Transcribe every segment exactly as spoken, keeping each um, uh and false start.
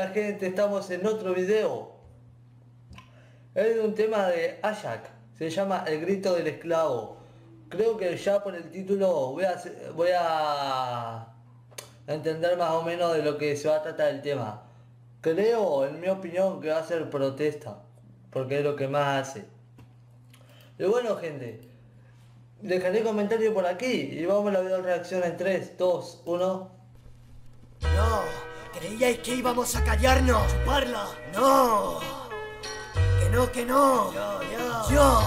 Hola gente, estamos en otro video. Es un tema de Ayak, se llama El grito del esclavo. Creo que ya por el título voy a, voy a entender más o menos de lo que se va a tratar el tema. Creo, en mi opinión, que va a ser protesta, porque es lo que más hace. Y bueno gente, dejaré comentario por aquí y vamos a la video reacción en tres, dos, uno. No, creíais que íbamos a callarnos, chuparla. No, que no, que no. Yo, yo. Yo.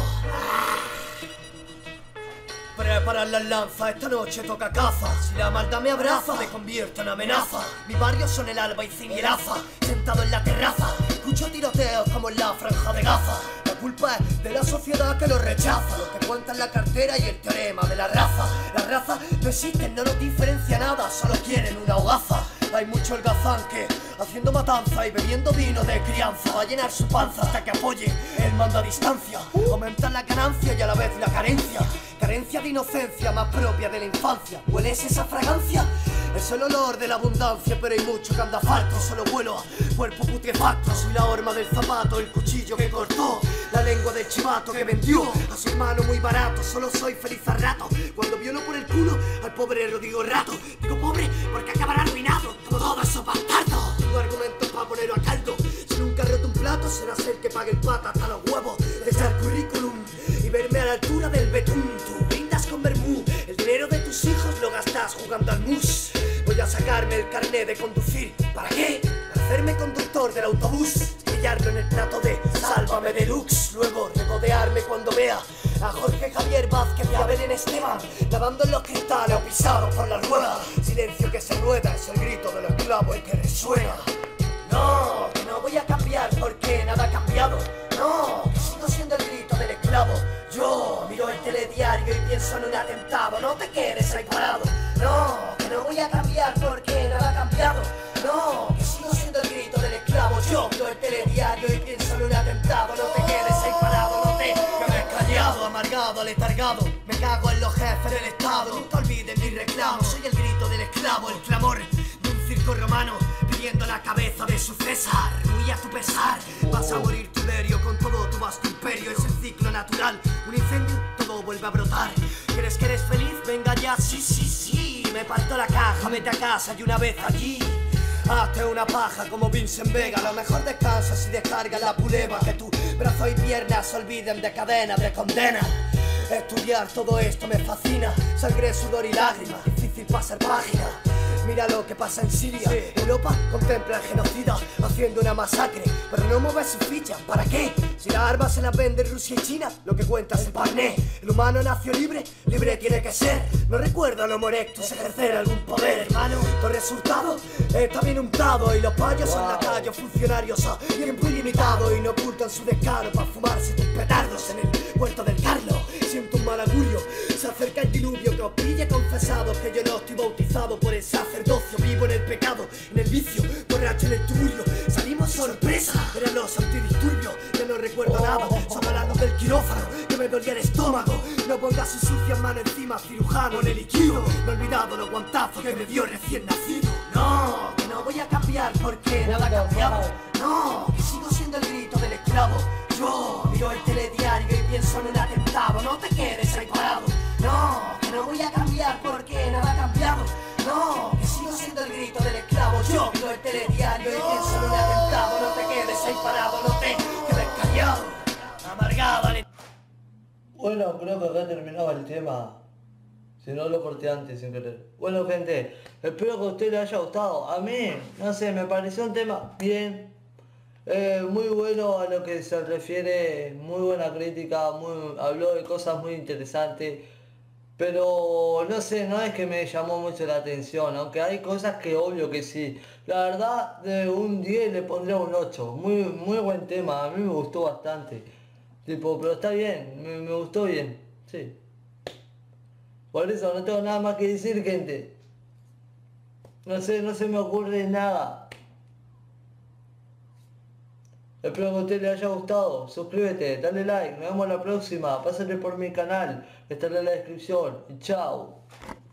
Prepara las lanzas, esta noche toca caza. Si la maldad me abraza, me convierto en amenaza. Mi barrio son el Alba y Cimielaza. Sentado en la terraza, escucho tiroteos como en la franja de Gaza. La culpa es de la sociedad que lo rechaza. Lo que cuenta en la cartera y el teorema de la raza. Las razas no existen, no nos diferencia nada, solo quieren una hogaza. Hay mucho holgazán que, haciendo matanza y bebiendo vino de crianza, va a llenar su panza hasta que apoye el mando a distancia. Aumentan la ganancia y a la vez la carencia. Carencia de inocencia más propia de la infancia. ¿Hueles esa fragancia? Es el olor de la abundancia, pero hay mucho que anda falto. Solo vuelo a cuerpo putrefacto. Soy la horma del zapato, el cuchillo que cortó, la lengua del chivato que vendió a su hermano muy barato. Solo soy feliz al rato cuando violo por el culo al pobre Rodrigo Rato. Digo pobre porque acabará arruinado como todos esos bastardos. Tengo argumentos para ponerlo a caldo. Si nunca he roto un plato, será ser que pague el pata hasta los huevos de ese currículum y verme a la altura del betún. Tú brindas con vermú, el dinero de tus hijos lo gastas jugando al mus. Voy a sacarme el carnet de conducir. ¿Para qué? Para hacerme conductor del autobús, pillarlo en el plato de Sálvame Deluxe. Luego regodearme cuando vea a Jorge Javier Vázquez y a Belén Esteban lavando en los cristales o pisados por la rueda. Silencio que se rueda, es el grito del esclavo el que resuena. No, que no voy a cambiar porque nada ha cambiado. No, que sigo siendo el grito del esclavo. Yo miro el telediario y pienso en un atentado. No te quedes ahí parado. No, que no voy a cambiar porque nada ha cambiado. No, que sigo siendo el grito del esclavo. Yo miro el telediario y pienso en un atentado. No te quedes ahí parado, no te quedes callado, amargado, aletargado. Me cago en los jefes del estado. Nunca olviden mi reclamo. Soy el grito del esclavo, el clamor de un circo romano pidiendo la cabeza de su César. Muy a tu pesar, vas a morir Tiberio con todo tu vasto imperio. Es el ciclo natural, un incendio, todo vuelve a brotar. ¿Crees que eres feliz? Venga ya, sí, sí, sí. Me parto la caja, vete a casa y una vez allí hazte una paja como Vincent Vega. A lo mejor descansas y descarga la puleva. Que tu brazo y piernas se olviden de cadenas de condena. Estudiar todo esto me fascina. Sangre, sudor y lágrimas, difícil pasar página. Mira lo que pasa en Siria. Sí. Europa contempla el genocida haciendo una masacre, pero no mueve su ficha. ¿Para qué? Si las armas se las vende Rusia y China, lo que cuenta es el parné. El humano nació libre, libre tiene que ser. No recuerda lo morectus ejercer algún poder, hermano. Tu resultado está bien untado y los payos son lacayos, funcionarios a tiempo ilimitado y no ocultan su descaro para fumarse tus petardos en el puerto del Carlo. Siento un mal augurio, se acerca el diluvio que os pille confesado que yo no estoy bautizado por el sacerdocio. Vivo en el pecado, en el vicio, borracho en el tuburio. Salimos sorpresa, eran los antidisturbios. Ya no recuerdo nada, solo la luz del quirófano que me dolía el estómago. No pongas su sucia mano encima, cirujano en el líquido. No he olvidado los guantazos que me dio recién nacido. No, que no voy a cambiar porque nada ha cambiado. No, que sigo siendo el grito del esclavo. Yo miro el telediario y pienso en un atentado. No te quedes ahí parado. No, que no voy a cambiar porque nada ha cambiado. No, que sigo siendo el grito del esclavo. Yo miro el telediario y pienso en un atentado. No te quedes ahí parado, no te quedes callado, amargado. Bueno, creo que acá terminaba el tema. Si no lo corté antes sin querer. Bueno gente, espero que a usted le haya gustado. A mí, no sé, me pareció un tema bien. Eh, muy bueno a lo que se refiere, muy buena crítica, muy, habló de cosas muy interesantes. Pero no sé, no es que me llamó mucho la atención, aunque hay cosas que obvio que sí. La verdad, de un diez le pondría un ocho. Muy, muy buen tema, a mí me gustó bastante. Tipo, pero está bien, me, me gustó bien, sí. Por eso no tengo nada más que decir, gente. No sé, no se me ocurre nada. Espero que a usted le haya gustado. Suscríbete, dale like, nos vemos la próxima. Pásate por mi canal, estará en la descripción. Y chao.